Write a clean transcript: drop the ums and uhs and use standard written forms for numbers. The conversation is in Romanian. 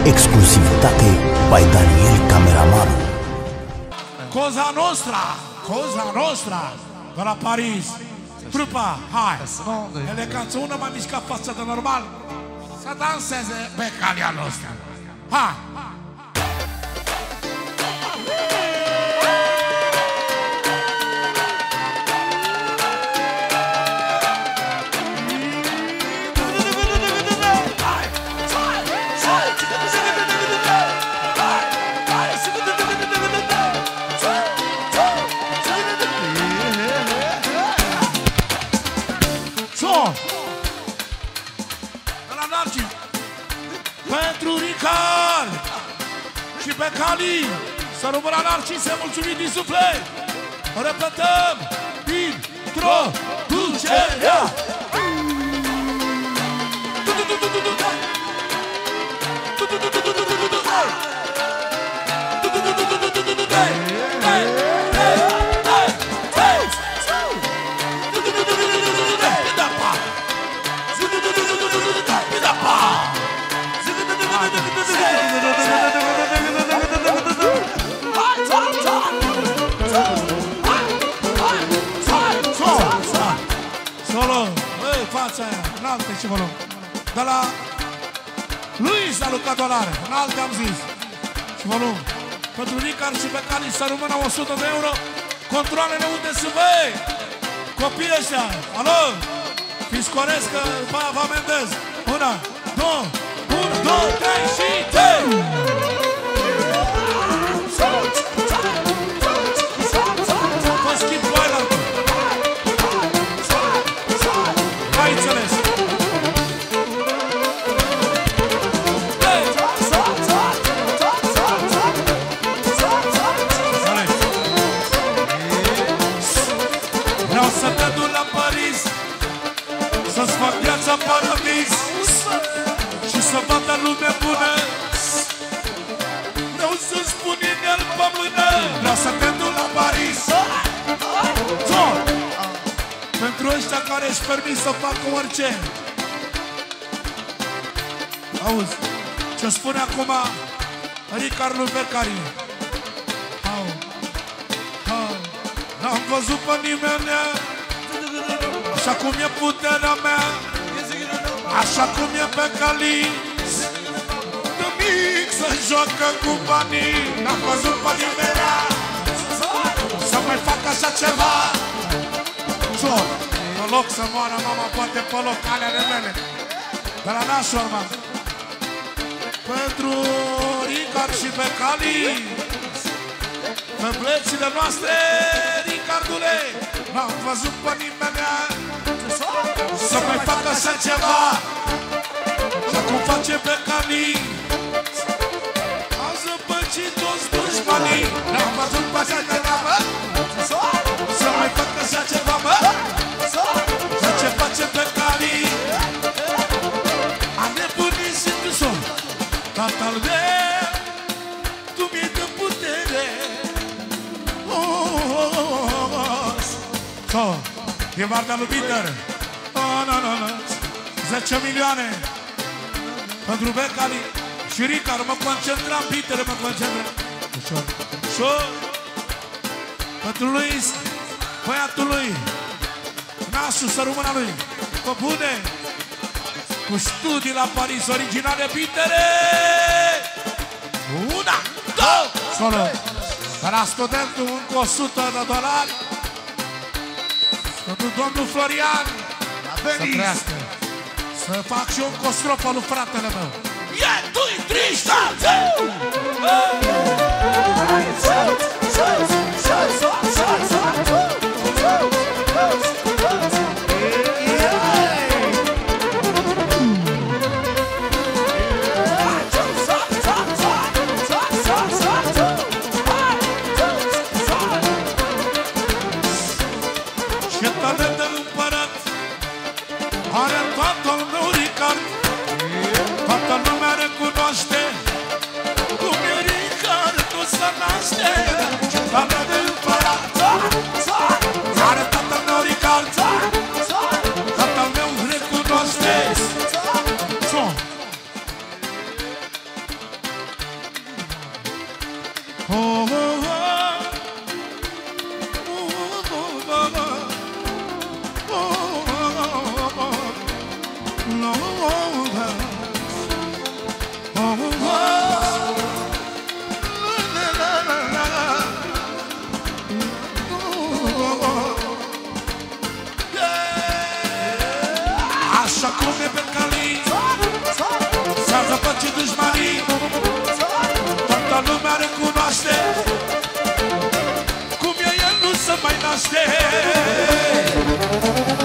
Exclusivitate by Daniel Cameramanul. Cosa nostra de la Paris. Trupa, hai! Eleganță, una mai mișcat față de normal. Să danseze becalia noastră. Hai! Pentru Ricard și pe Cali să rămână Narcise, mulțumim din suflet. Repetăm introducerea. Fața aia, înalte și volum. De la Luis a lucrat dolare, înalte am zis. Și volum. Pentru Ricard și pe Cali să rămână 100 de euro. Controlele unde sunt, băi? Copiii ăștia, alo? Fiți corect că vă amendez. 1, 2, 3 și 3! Vă schimb boiler-ul. Ai înțeles? Vreau să te duc la Paris, să-ți fac viața paradis și să vadă lume bună. Vreau să-ți pun inel pe mână. Vreau să te duc la Paris pentru ăștia care își permit să facă orice. Auzi, ce spune acum Ricard lui Becari. N-am văzut pe nimeni așa cum e puterea mea, așa cum e pe Cali. De mic să joacă cu banii. N-am văzut pe nimeni să mai fac așa ceva. În loc să moară mama, poate pe loc alea mele de la nașul, mă. Pentru Ricard și pe Cali, pe plățile noastre, Ricardule, n-am văzut pe nimeni să mai facă așa ceva, și acum face pe Cali. A zăpăcit toți dușmanii. N-am văzut pe așa ceva, mă, să mai facă așa ceva, mă. Ce face pe Cali a nebunit și tu som. Tatăl meu, tu mi-ai de putere. E partea lui Peter. 10 milioane pentru Becali și Ricard. Mă concentram, Peter, mă concentram. Ușor. Pentru Luis, băiatul lui, nasul să rămână lui. Pe bune, cu studii la Paris, originale, Pitere! 1, 2, solo! De la studentul încă 100 de dolari. Pentru domnul Florian, să trăiască. Să fac și eu încă o strofă lui fratele meu. 1, 2, 3, 4!